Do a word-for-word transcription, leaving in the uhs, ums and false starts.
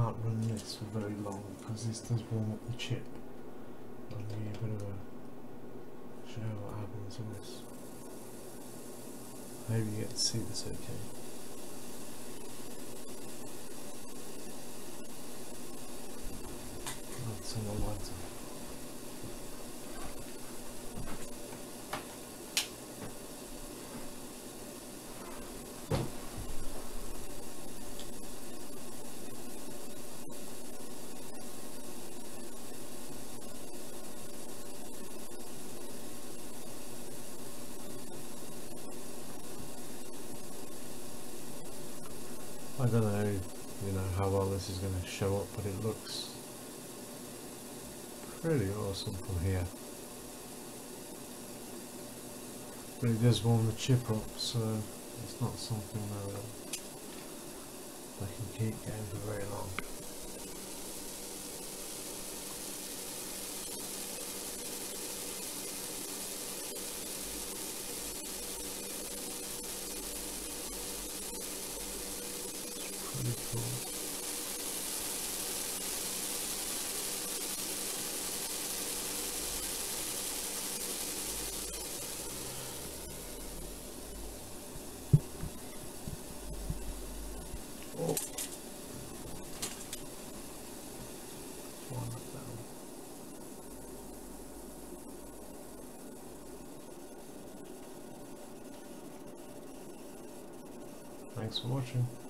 can't run this for very long because this does warm up the chip. I'll give you a bit of a show what happens with this. I hope you get to see this okay. I'll turn the light on. I don't know, you know, how well this is going to show up, but it looks pretty awesome from here. But it does warm the chip up, so it's not something that I can keep going for very long. Pretty cool. Oh. One down. Thanks for watching.